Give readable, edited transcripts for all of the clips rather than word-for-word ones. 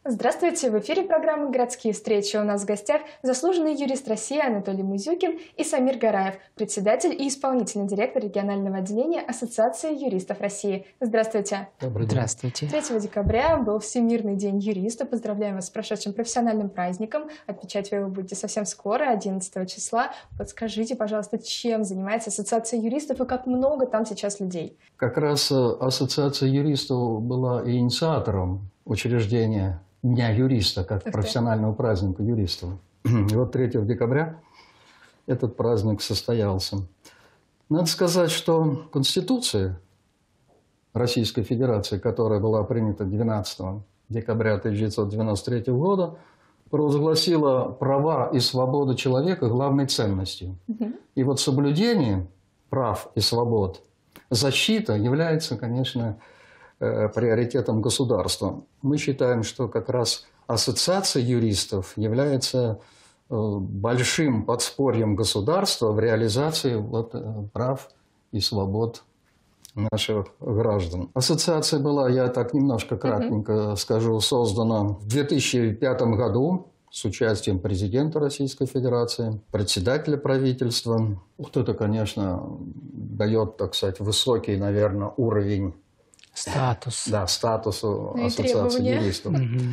Здравствуйте! В эфире программы «Городские встречи». У нас в гостях заслуженный юрист России Анатолий Музюкин и Самир Гараев, председатель и исполнительный директор регионального отделения Ассоциации юристов России. Здравствуйте! Здравствуйте! 3 декабря был Всемирный день юриста. Поздравляем вас с прошедшим профессиональным праздником. Отмечать вы его будете совсем скоро, 11 числа. Подскажите, пожалуйста, чем занимается Ассоциация юристов и как много там сейчас людей? Как раз Ассоциация юристов была инициатором учреждения Дня юриста, как профессионального праздника юристов. И вот 3 декабря этот праздник состоялся. Надо сказать, что Конституция Российской Федерации, которая была принята 12 декабря 1993 года, провозгласила права и свободы человека главной ценностью. И вот соблюдение прав и свобод, защита является, конечно, приоритетом государства. Мы считаем, что как раз Ассоциация юристов является большим подспорьем государства в реализации прав и свобод наших граждан. Ассоциация была, я так немножко кратенько скажу, создана в 2005 году с участием президента Российской Федерации, председателя правительства. Вот это, конечно, дает, так сказать, высокий, наверное, уровень статусу Ассоциации юристов.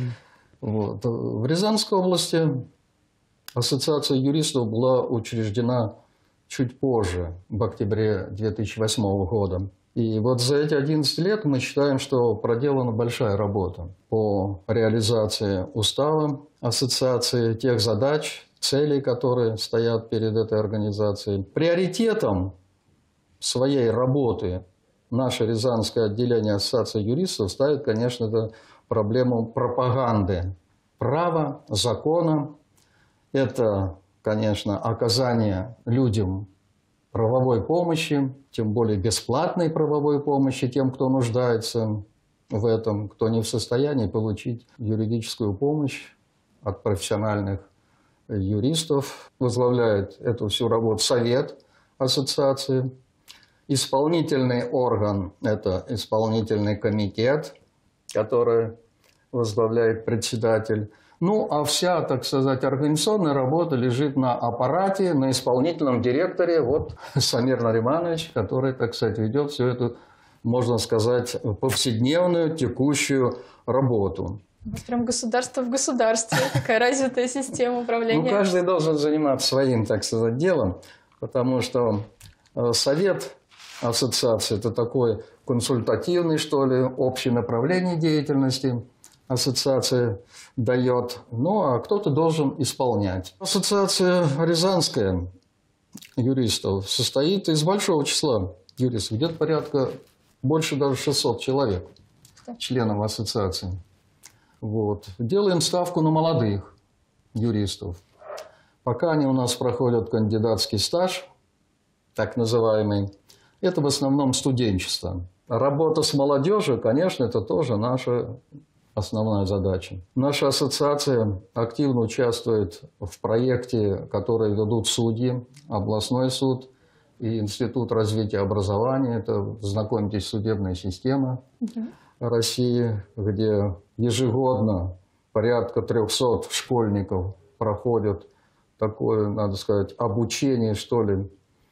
Вот. В Рязанской области Ассоциация юристов была учреждена чуть позже, в октябре 2008 года. И вот за эти 11 лет мы считаем, что проделана большая работа по реализации устава ассоциации, тех задач, целей, которые стоят перед этой организацией. Приоритетом своей работы наше Рязанское отделение Ассоциации юристов ставит, конечно, это проблему пропаганды права, закона. Это, конечно, оказание людям правовой помощи, тем более бесплатной правовой помощи тем, кто нуждается в этом, кто не в состоянии получить юридическую помощь от профессиональных юристов. Возглавляет эту всю работу Совет ассоциации. Исполнительный орган – это исполнительный комитет, который возглавляет председатель. Ну, а вся, так сказать, организационная работа лежит на аппарате, на исполнительном директоре, вот Самир Нариманович, который, так сказать, ведет всю эту, можно сказать, повседневную, текущую работу. У вас прям государство в государстве, такая развитая система управления. Ну, каждый должен заниматься своим, так сказать, делом, потому что совет ассоциации – это такой консультативный, что ли, общее направление деятельности ассоциация дает, ну а кто-то должен исполнять. Ассоциация Рязанская юристов состоит из большого числа юристов, где-то порядка больше даже 600 человек, членов ассоциации. Вот. Делаем ставку на молодых юристов. Пока они у нас проходят кандидатский стаж, так называемый, это в основном студенчество. Работа с молодежью, конечно, это тоже наша основная задача. Наша ассоциация активно участвует в проекте, который ведут судьи, областной суд и Институт развития образования. Это, знакомьтесь, судебная система России, где ежегодно порядка 300 школьников проходят такое, надо сказать, обучение, что ли,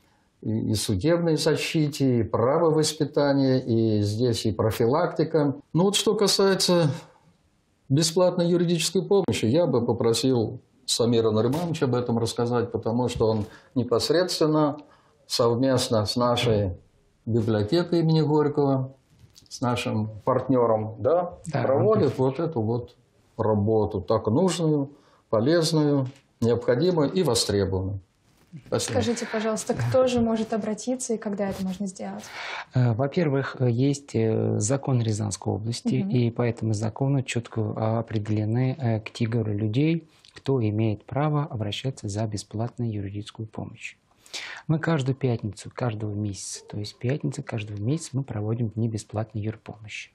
и судебной защите, и правовоспитания, и здесь и профилактика. Ну вот что касается бесплатной юридической помощи, я бы попросил Самира Наримановича об этом рассказать, потому что он непосредственно совместно с нашей библиотекой имени Горького, с нашим партнером, проводит вот эту вот работу, так нужную, полезную, необходимую и востребованную. Спасибо. Скажите, пожалуйста, кто же может обратиться и когда это можно сделать? Во-первых, есть закон Рязанской области, и по этому закону четко определены категории людей, кто имеет право обращаться за бесплатной юридическую помощь. Мы каждую пятницу, каждого месяца, то есть пятница каждого месяца мы проводим дни бесплатной юрпомощи.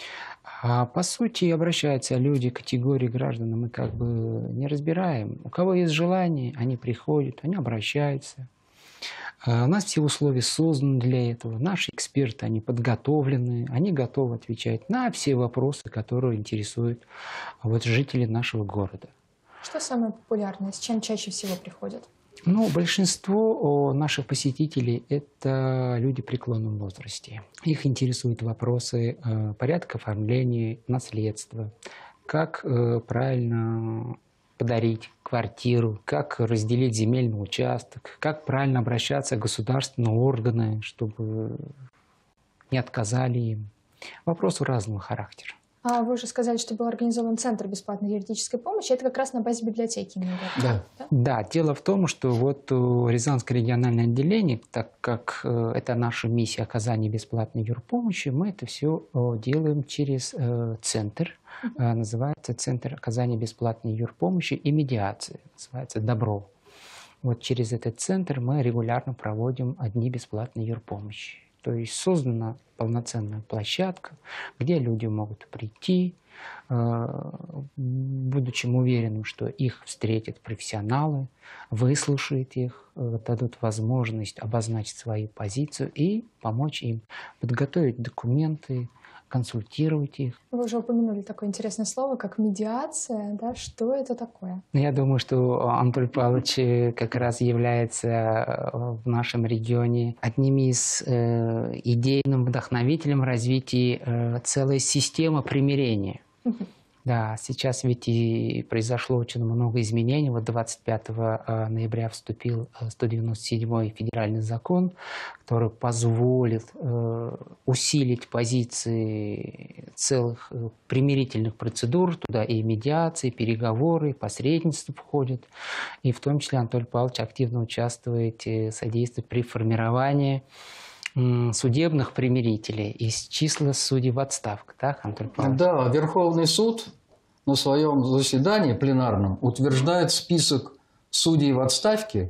А по сути обращаются люди, категории граждан, мы как бы не разбираем. У кого есть желание, они приходят, они обращаются. У нас все условия созданы для этого. Наши эксперты, они подготовлены, они готовы отвечать на все вопросы, которые интересуют жителей нашего города. Что самое популярное, с чем чаще всего приходят? Ну, большинство наших посетителей – это люди в преклонном возрасте. Их интересуют вопросы порядка оформления наследства, как правильно подарить квартиру, как разделить земельный участок, как правильно обращаться к государственным органам, чтобы не отказали им. Вопросы разного характера. А вы уже сказали, что был организован Центр бесплатной юридической помощи. Это как раз на базе библиотеки. Да. Да, дело в том, что Рязанское региональное отделение, так как это наша миссия оказания бесплатной юрпомощи, мы это все делаем через центр. Называется Центр оказания бесплатной юрпомощи и медиации. Называется «Добро». Вот через этот центр мы регулярно проводим дни бесплатной юрпомощи. То есть создана полноценная площадка, где люди могут прийти, будучи уверенным, что их встретят профессионалы, выслушают их, дадут возможность обозначить свою позицию и помочь им подготовить документы, консультировать их. Вы уже упомянули такое интересное слово, как медиация. Да? Что это такое? Я думаю, что Анатолий Павлович как раз является в нашем регионе одним из идейным вдохновителем развития целой системы примирения. Да, сейчас ведь и произошло очень много изменений. 25 ноября вступил 197-й федеральный закон, который позволит усилить позиции целых примирительных процедур. Туда и медиации, и переговоры, и посредничество входят. И в том числе Анатолий Павлович активно участвует, содействует при формировании судебных примирителей из числа судей в отставке. Так, Анатолий Павлович? Да, Верховный суд на своем заседании пленарном утверждает список судей в отставке,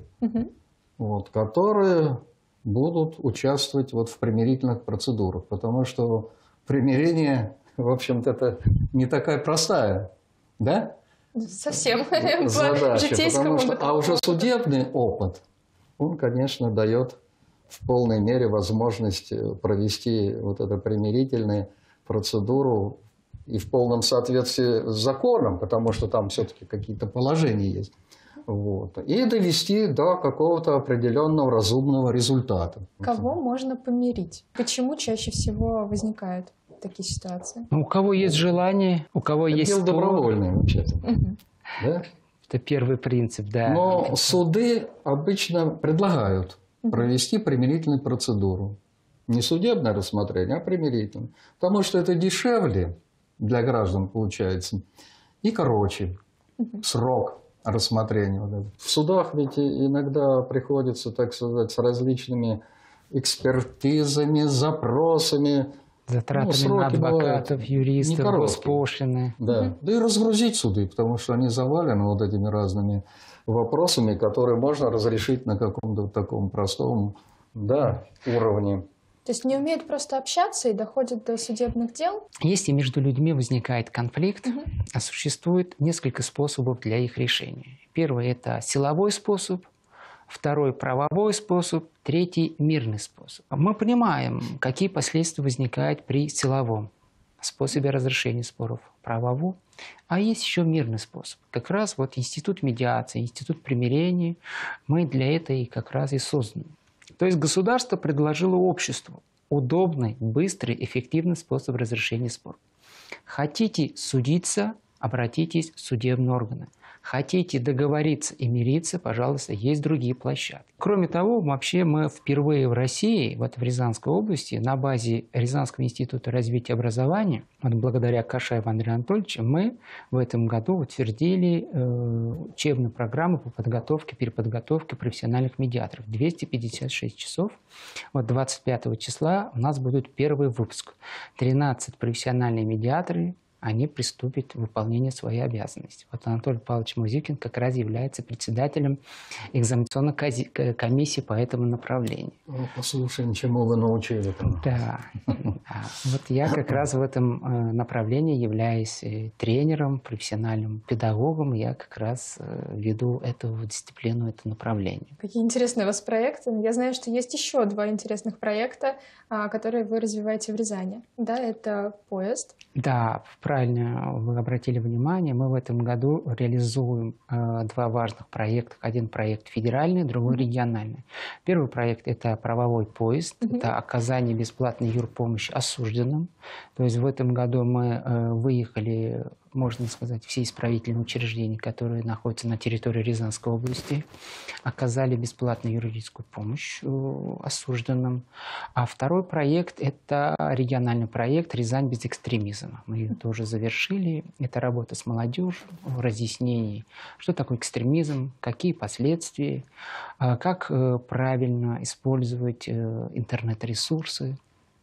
которые будут участвовать в примирительных процедурах. Потому что примирение, в общем-то, это не такая простая, да? Совсем. Задача. Потому что, а уже судебный опыт, он, конечно, дает в полной мере возможность провести эту примирительную процедуру и в полном соответствии с законом, потому что там все-таки какие-то положения есть. И довести до какого-то определенного разумного результата. Кого можно помирить? Почему чаще всего возникают такие ситуации? У кого есть желание, у кого есть дело добровольное, вообще-то. Да? Это первый принцип, да. Но суды обычно предлагают провести примирительную процедуру. Не судебное рассмотрение, а примирительное. Потому что это дешевле для граждан получается и короче срок рассмотрения. В судах ведь иногда приходится, так сказать, с различными экспертизами, запросами. Затратами на адвокатов, юристов, госпошлины. Да. Да и разгрузить суды, потому что они завалены этими разными вопросами, которые можно разрешить на каком-то таком простом уровне. То есть не умеют просто общаться и доходят до судебных дел? Если между людьми возникает конфликт, существует несколько способов для их решения. Первый – это силовой способ, второй – правовой способ, третий – мирный способ. Мы понимаем, какие последствия возникают при силовом способе разрешения споров, правовом. А есть еще мирный способ. Как раз институт медиации, институт примирения, мы для этого как раз и созданы. То есть государство предложило обществу удобный, быстрый, эффективный способ разрешения споров. Хотите судиться, обратитесь в судебные органы. Хотите договориться и мириться, пожалуйста, есть другие площадки. Кроме того, вообще мы впервые в России, в Рязанской области, на базе Рязанского института развития образования, благодаря Кашаеву Андрею Анатольевичу, мы в этом году утвердили учебную программу по подготовке, переподготовке профессиональных медиаторов. 256 часов. 25 числа у нас будет первый выпуск. 13 профессиональные медиаторы они приступят к выполнению своей обязанности. Вот Анатолий Павлович Музыкин как раз является председателем экзаменационной комиссии по этому направлению. Ну, послушаем, чему вы научили там. Да. Вот я как раз в этом направлении являюсь тренером, профессиональным педагогом. Я как раз веду эту дисциплину, это направление. Какие интересные у вас проекты. Я знаю, что есть еще 2 интересных проекта, которые вы развиваете в Рязани. Да, это «Поезд». Да, правильно вы обратили внимание. Мы в этом году реализуем 2 важных проекта. Один проект федеральный, другой региональный. Первый проект – это правовой поезд. Это оказание бесплатной юрпомощи осужденным. То есть в этом году мы выехали, можно сказать, все исправительные учреждения, которые находятся на территории Рязанской области, оказали бесплатную юридическую помощь осужденным. А второй проект – это региональный проект «Рязань без экстремизма». Мы ее тоже завершили. Это работа с молодежью, разъяснений, что такое экстремизм, какие последствия, как правильно использовать интернет-ресурсы.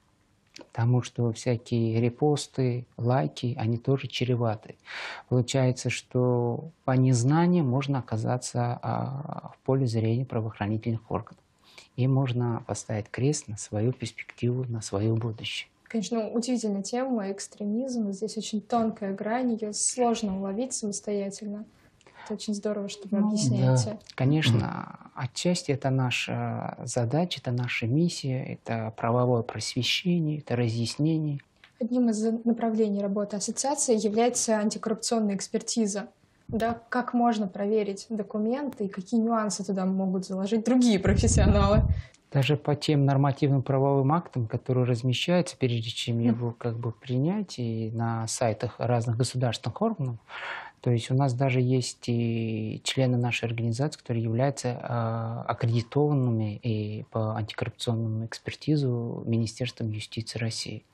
Потому что всякие репосты, лайки, они тоже чреваты. Получается, что по незнанию можно оказаться в поле зрения правоохранительных органов. И можно поставить крест на свою перспективу, на свое будущее. Конечно, удивительная тема, экстремизм. Здесь очень тонкая грань, ее сложно уловить самостоятельно. Это очень здорово, что вы объясняете. Да. Конечно, отчасти это наша задача, это наша миссия, это правовое просвещение, это разъяснение. Одним из направлений работы ассоциации является антикоррупционная экспертиза. Да, как можно проверить документы и какие нюансы туда могут заложить другие профессионалы? Даже по тем нормативным правовым актам, которые размещаются, прежде чем его принять, и на сайтах разных государственных органов, то есть у нас даже есть и члены нашей организации, которые являются аккредитованными и по антикоррупционному экспертизу Министерством юстиции России.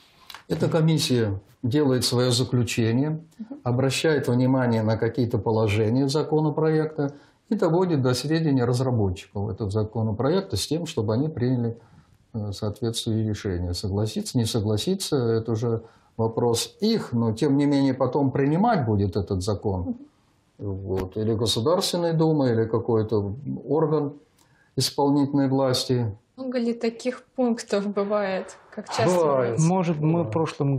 Эта комиссия делает свое заключение, обращает внимание на какие-то положения законопроекта и доводит до сведения разработчиков этого законопроекта с тем, чтобы они приняли соответствующие решения. Согласиться, не согласиться – это уже вопрос их, но тем не менее потом принимать будет этот закон. Вот. Или Государственная Дума, или какой-то орган исполнительной власти. Много ли таких пунктов бывает? Как часто Бывает. Может, мы в прошлом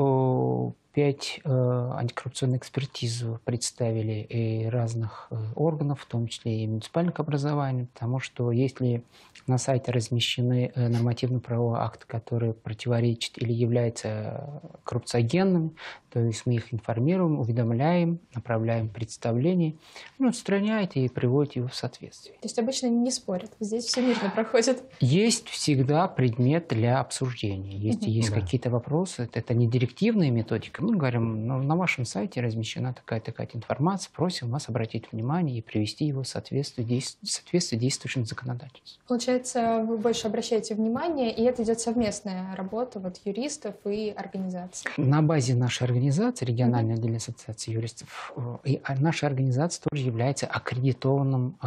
году 5 антикоррупционных экспертиз представили и разных органов, в том числе и муниципальных образований, потому что если на сайте размещены нормативно-правовые акты, которые противоречат или являются коррупциогенными, то есть мы их информируем, уведомляем, направляем представление, устраняет и приводит его в соответствие. То есть обычно не спорят, здесь все мирно проходит. Есть всегда предмет для обсуждения. Если есть какие-то вопросы, это не директивная методика. Мы говорим, на вашем сайте размещена такая-такая информация, просим вас обратить внимание и привести его в соответствие действующим законодательством. Получается, вы больше обращаете внимание, и это идет совместная работа юристов и организаций. На базе нашей организации, региональной отдельной ассоциации юристов, и наша организация тоже является аккредитованным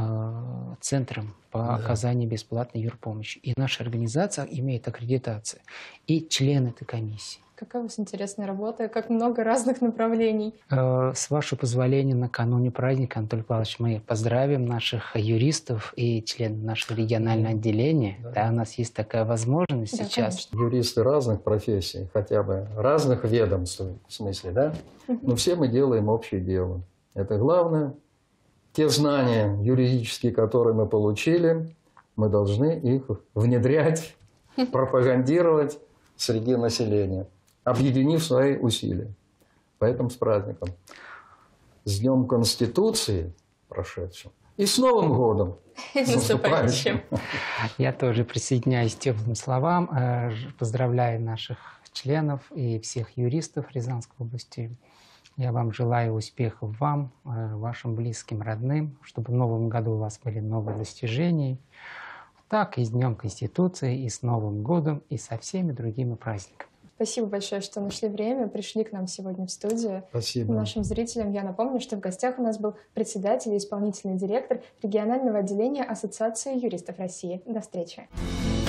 центром по оказанию бесплатной юрпомощи. И наша организация имеет аккредитацию. И член этой комиссии. Какая у вас интересная работа, как много разных направлений. С вашего позволения, накануне праздника, Анатолий Павлович, мы поздравим наших юристов и членов нашего регионального отделения. Да, у нас есть такая возможность сейчас. Конечно. Юристы разных профессий, хотя бы разных ведомств, в смысле, да? Но все мы делаем общее дело. Это главное. Те знания юридические, которые мы получили, мы должны их внедрять, пропагандировать среди населения, объединив свои усилия. Поэтому с праздником. С Днем Конституции прошедшим. И с Новым годом. Наступающим. Я тоже присоединяюсь к теплым словам. Поздравляю наших членов и всех юристов Рязанской области. Я вам желаю успехов вам, вашим близким, родным, чтобы в новом году у вас были новые достижения. Так и с Днем Конституции, и с Новым годом, и со всеми другими праздниками. Спасибо большое, что нашли время, пришли к нам сегодня в студию. Спасибо. Нашим зрителям я напомню, что в гостях у нас был председатель и исполнительный директор регионального отделения Ассоциации юристов России. До встречи.